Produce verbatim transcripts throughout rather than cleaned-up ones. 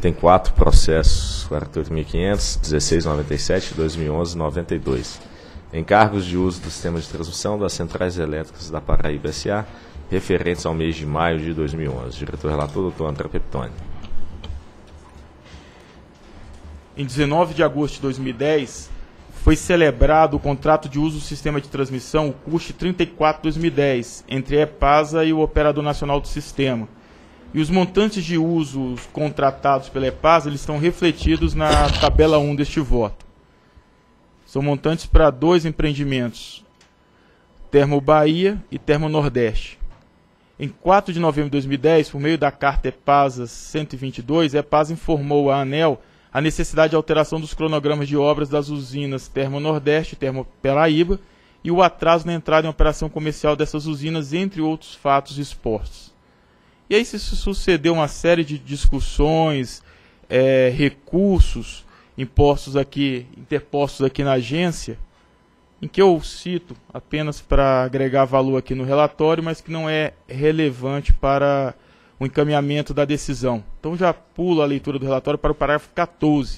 tem quatro processos, quarenta e oito mil e quinhentos, dezesseis noventa e sete, dois mil e onze, noventa e dois. Encargos de uso do sistema de transmissão das centrais elétricas da Paraíba S A, referentes ao mês de maio de dois mil e onze. Diretor-relator, doutor André Peptoni. Em dezenove de agosto de dois mil e dez, foi celebrado o contrato de uso do sistema de transmissão, o C U S trinta e quatro dois mil e dez, entre a EPASA e o Operador Nacional do Sistema. E os montantes de uso contratados pela EPASA, eles estão refletidos na tabela um deste voto. São montantes para dois empreendimentos, Termo Bahia e Termo Nordeste. Em quatro de novembro de dois mil e dez, por meio da carta EPASA cento e vinte e dois, a EPASA informou à ANEEL a necessidade de alteração dos cronogramas de obras das usinas Termo Nordeste e Termo Paraíba e o atraso na entrada em operação comercial dessas usinas, entre outros fatos expostos. E aí se sucedeu uma série de discussões, é, recursos impostos aqui, interpostos aqui na agência, em que eu cito apenas para agregar valor aqui no relatório, mas que não é relevante para o encaminhamento da decisão. Então já pulo a leitura do relatório para o parágrafo quatorze.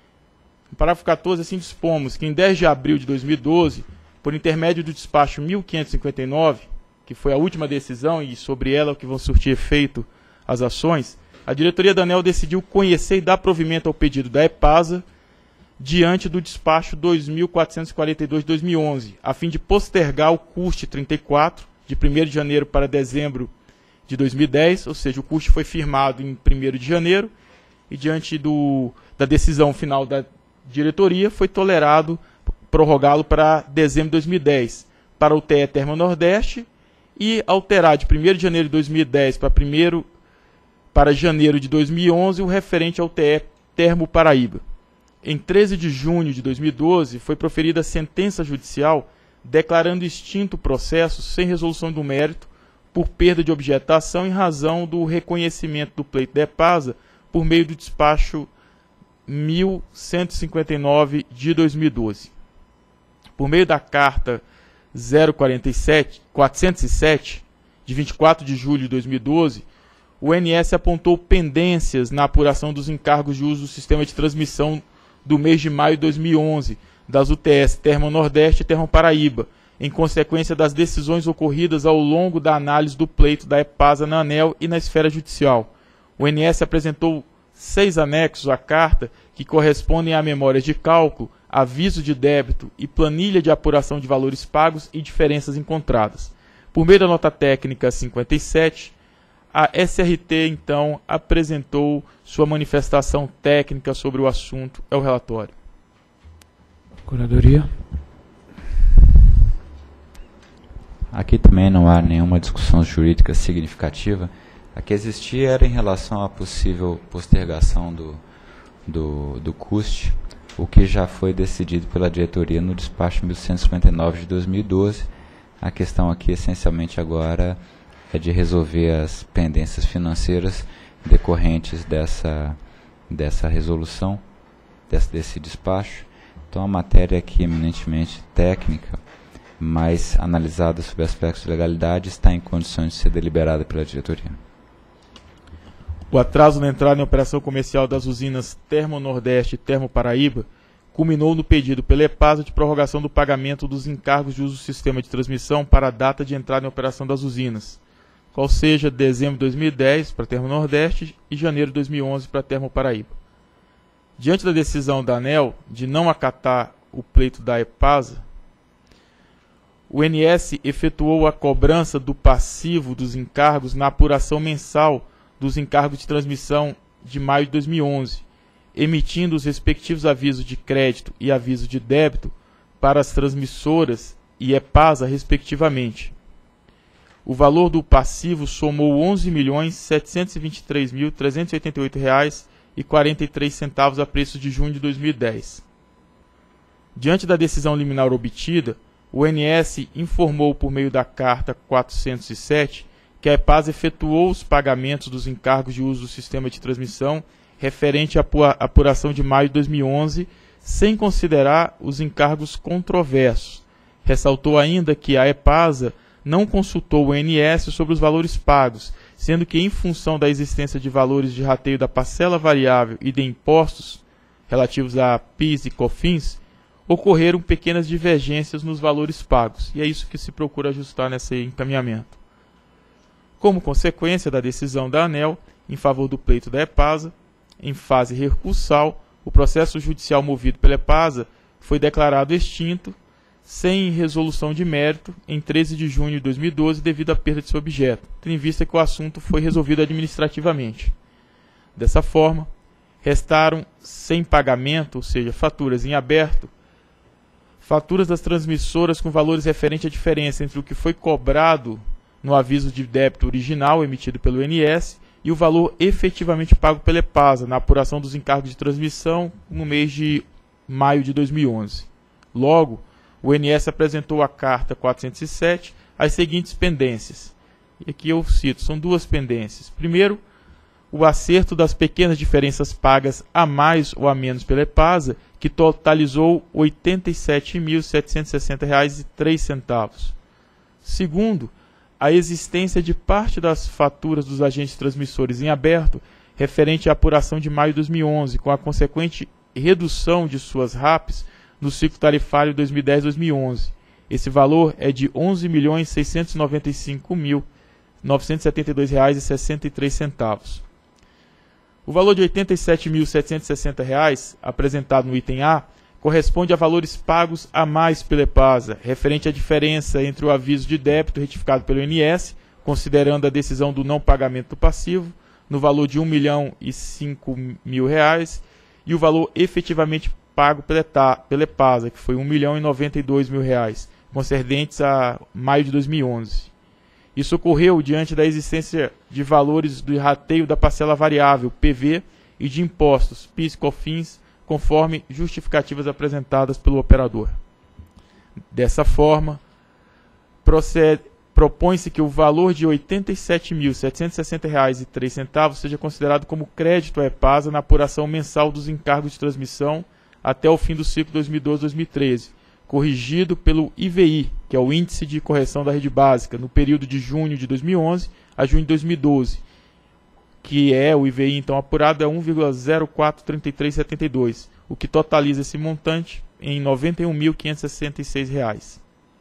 No parágrafo quatorze, assim dispomos que em dez de abril de dois mil e doze, por intermédio do despacho mil quinhentos e cinquenta e nove, que foi a última decisão e sobre ela que vão surtir efeito as ações, a diretoria da ANEEL decidiu conhecer e dar provimento ao pedido da EPASA diante do despacho dois mil quatrocentos e quarenta e dois de dois mil e onze, a fim de postergar o C U S trinta e quatro, de primeiro de janeiro para dezembro de dois mil e dez, ou seja, o C U S foi firmado em primeiro de janeiro e diante do, da decisão final da diretoria foi tolerado prorrogá-lo para dezembro de dois mil e dez para o T E Termo Nordeste e alterar de primeiro de janeiro de dois mil e dez para, primeiro, para janeiro de dois mil e onze o referente ao T E Termo Paraíba. Em treze de junho de dois mil e doze foi proferida sentença judicial declarando extinto o processo sem resolução do mérito por perda de objetação em razão do reconhecimento do pleito da EPASA por meio do despacho mil cento e cinquenta e nove de dois mil e doze. Por meio da carta zero quarenta e sete, quatrocentos e sete, de vinte e quatro de julho de dois mil e doze, o I N S apontou pendências na apuração dos encargos de uso do sistema de transmissão do mês de maio de dois mil e onze, das U T S Termo Nordeste e Termo Paraíba, em consequência das decisões ocorridas ao longo da análise do pleito da EPASA na ANEEL e na esfera judicial. O I N S apresentou seis anexos à carta que correspondem a memórias de cálculo, aviso de débito e planilha de apuração de valores pagos e diferenças encontradas. Por meio da nota técnica cinquenta e sete, a S R T, então, apresentou sua manifestação técnica sobre o assunto. É o relatório. Curadoria. Aqui também não há nenhuma discussão jurídica significativa. A que existia era em relação à possível postergação do, do, do C U S T, o que já foi decidido pela diretoria no despacho mil cento e cinquenta e nove de dois mil e doze. A questão aqui, essencialmente, agora é de resolver as pendências financeiras decorrentes dessa, dessa resolução, desse, desse despacho. Então, a matéria aqui, eminentemente técnica, mas analisada sob aspectos de legalidade, está em condições de ser deliberada pela diretoria. O atraso na entrada em operação comercial das usinas Termo Nordeste e Termo Paraíba culminou no pedido pela EPASA de prorrogação do pagamento dos encargos de uso do sistema de transmissão para a data de entrada em operação das usinas, qual seja dezembro de dois mil e dez para Termo Nordeste e janeiro de dois mil e onze para Termo Paraíba. Diante da decisão da ANEEL de não acatar o pleito da EPASA, o I N S efetuou a cobrança do passivo dos encargos na apuração mensal dos encargos de transmissão de maio de dois mil e onze, emitindo os respectivos avisos de crédito e aviso de débito para as transmissoras e EPASA, respectivamente. O valor do passivo somou onze milhões setecentos e vinte e três mil trezentos e oitenta e oito reais e quarenta e três centavos a preço de junho de dois mil e dez. Diante da decisão liminar obtida, o I N S informou por meio da carta quatrocentos e sete que a EPASA efetuou os pagamentos dos encargos de uso do sistema de transmissão referente à apuração de maio de dois mil e onze, sem considerar os encargos controversos. Ressaltou ainda que a EPASA não consultou o I N S sobre os valores pagos, sendo que, em função da existência de valores de rateio da parcela variável e de impostos relativos a P I S e COFINS, ocorreram pequenas divergências nos valores pagos, e é isso que se procura ajustar nesse encaminhamento. Como consequência da decisão da ANEEL em favor do pleito da EPASA, em fase recursal, o processo judicial movido pela EPASA foi declarado extinto, sem resolução de mérito, em treze de junho de dois mil e doze, devido à perda de seu objeto, tendo em vista que o assunto foi resolvido administrativamente. Dessa forma, restaram sem pagamento, ou seja, faturas em aberto, faturas das transmissoras com valores referentes à diferença entre o que foi cobrado no aviso de débito original emitido pelo I N S e o valor efetivamente pago pela EPASA na apuração dos encargos de transmissão no mês de maio de dois mil e onze. Logo, o I N S apresentou à carta quatrocentos e sete as seguintes pendências. E aqui eu cito, são duas pendências. Primeiro, o acerto das pequenas diferenças pagas a mais ou a menos pela EPASA, que totalizou oitenta e sete mil setecentos e sessenta reais e três centavos. Segundo, a existência de parte das faturas dos agentes transmissores em aberto, referente à apuração de maio de dois mil e onze, com a consequente redução de suas R A Ps no ciclo tarifário dois mil e dez a dois mil e onze. Esse valor é de onze milhões seiscentos e noventa e cinco mil novecentos e setenta e dois reais e sessenta e três centavos. O valor de oitenta e sete mil setecentos e sessenta reais, apresentado no item A, corresponde a valores pagos a mais pela EPASA, referente à diferença entre o aviso de débito retificado pelo I N S, considerando a decisão do não pagamento do passivo, no valor de um milhão e cinco mil reais, e o valor efetivamente pago pela, pela EPASA, que foi um milhão e noventa e dois mil reais, concernentes a maio de dois mil e onze. Isso ocorreu diante da existência de valores do rateio da parcela variável, P V, e de impostos, P I S e COFINS, conforme justificativas apresentadas pelo operador. Dessa forma, propõe-se que o valor de oitenta e sete mil setecentos e sessenta reais e três centavos seja considerado como crédito à EPASA na apuração mensal dos encargos de transmissão até o fim do ciclo dois mil e doze a dois mil e treze, corrigido pelo I V I, que é o Índice de Correção da Rede Básica, no período de junho de dois mil e onze a junho de dois mil e doze, que é o I V I então apurado é um vírgula zero quatro três três sete dois, o que totaliza esse montante em noventa e um mil quinhentos e sessenta e seis reais.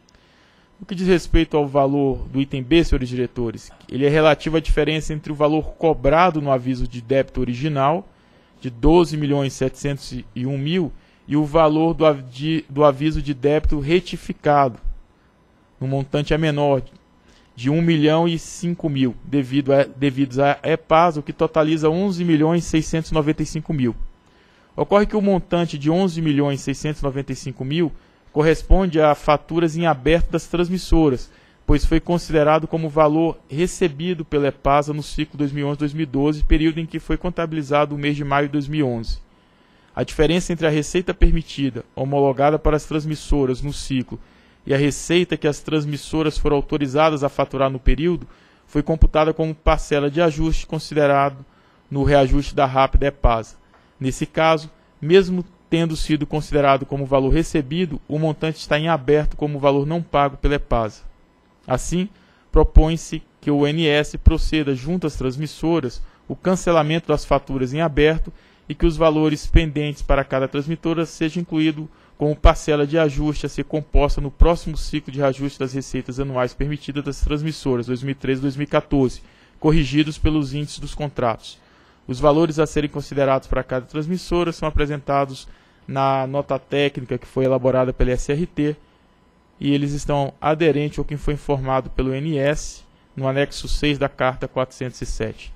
No que diz respeito ao valor do item B, senhores diretores, ele é relativo à diferença entre o valor cobrado no aviso de débito original, de doze milhões setecentos e um mil, e o valor do, de, do aviso de débito retificado, no montante é menor, de um milhão e cinco mil, devido a, devidos à EPASA, o que totaliza onze milhões seiscentos e noventa e cinco mil. Ocorre que o montante de onze milhões seiscentos e noventa e cinco mil corresponde a faturas em aberto das transmissoras, pois foi considerado como valor recebido pela EPASA no ciclo dois mil e onze a dois mil e doze, período em que foi contabilizado o mês de maio de dois mil e onze. A diferença entre a receita permitida, homologada para as transmissoras no ciclo, e a receita que as transmissoras foram autorizadas a faturar no período, foi computada como parcela de ajuste considerado no reajuste da R A P da EPASA. Nesse caso, mesmo tendo sido considerado como valor recebido, o montante está em aberto como valor não pago pela EPASA. Assim, propõe-se que o I N S proceda junto às transmissoras o cancelamento das faturas em aberto e que os valores pendentes para cada transmissora seja incluído como parcela de ajuste a ser composta no próximo ciclo de reajuste das receitas anuais permitidas das transmissoras dois mil e treze a dois mil e quatorze, corrigidos pelos índices dos contratos. Os valores a serem considerados para cada transmissora são apresentados na nota técnica que foi elaborada pela S R T e eles estão aderentes ao que foi informado pelo I N S no anexo seis da carta quatrocentos e sete.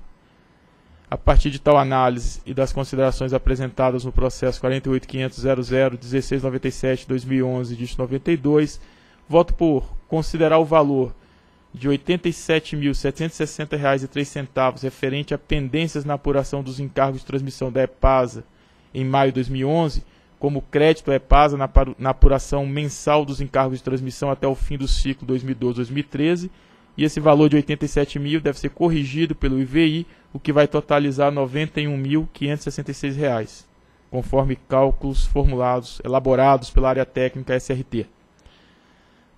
A partir de tal análise e das considerações apresentadas no processo quarenta e oito ponto quinhentos ponto zero zero ponto dezesseis noventa e sete barra dois mil e onze, dígito noventa e dois, voto por considerar o valor de oitenta e sete mil setecentos e sessenta reais e três centavos referente a pendências na apuração dos encargos de transmissão da EPASA em maio de dois mil e onze, como crédito à EPASA na, na apuração mensal dos encargos de transmissão até o fim do ciclo dois mil e doze a dois mil e treze, e esse valor de oitenta e sete mil deve ser corrigido pelo I V I, o que vai totalizar noventa e um mil quinhentos e sessenta e seis reais, conforme cálculos formulados, elaborados pela área técnica S R T.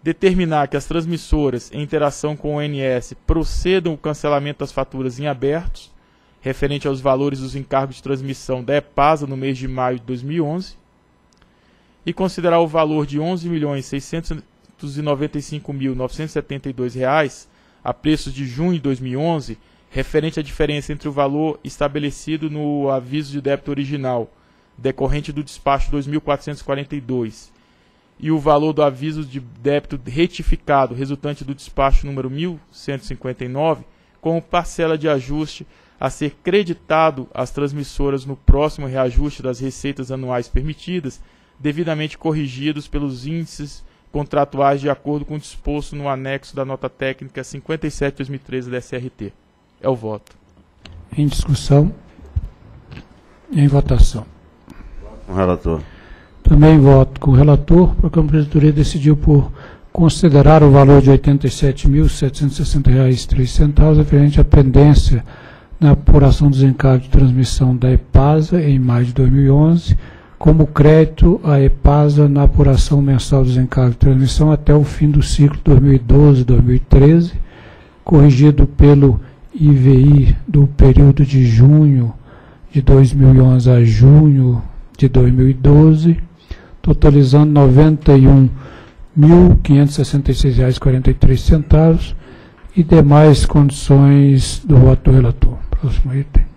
determinar que as transmissoras, em interação com o O N S, procedam o cancelamento das faturas em abertos, referente aos valores dos encargos de transmissão da EPASA no mês de maio de dois mil e onze, e considerar o valor de onze milhões seiscentos e noventa e cinco mil novecentos e setenta e dois reais a preços de junho de dois mil e onze, referente à diferença entre o valor estabelecido no aviso de débito original, decorrente do despacho dois mil quatrocentos e quarenta e dois, e o valor do aviso de débito retificado, resultante do despacho número mil cento e cinquenta e nove, como parcela de ajuste a ser creditado às transmissoras no próximo reajuste das receitas anuais permitidas, devidamente corrigidos pelos índices contratuais de acordo com o disposto no anexo da nota técnica cinquenta e sete barra dois mil e treze da S R T. É o voto. Em discussão. Em votação. Com o relator. Também voto com o relator, porque a Procuradoria decidiu por considerar o valor de oitenta e sete mil setecentos e sessenta reais e três centavos referente à pendência na apuração dos encargos de transmissão da EPASA em maio de dois mil e onze, como crédito à EPASA na apuração mensal dos encargos de transmissão até o fim do ciclo dois mil e doze dois mil e treze, corrigido pelo I V I do período de junho de dois mil e onze a junho de dois mil e doze, totalizando noventa e um mil quinhentos e sessenta e seis reais e quarenta e três centavos e demais condições do voto do relator. Próximo item.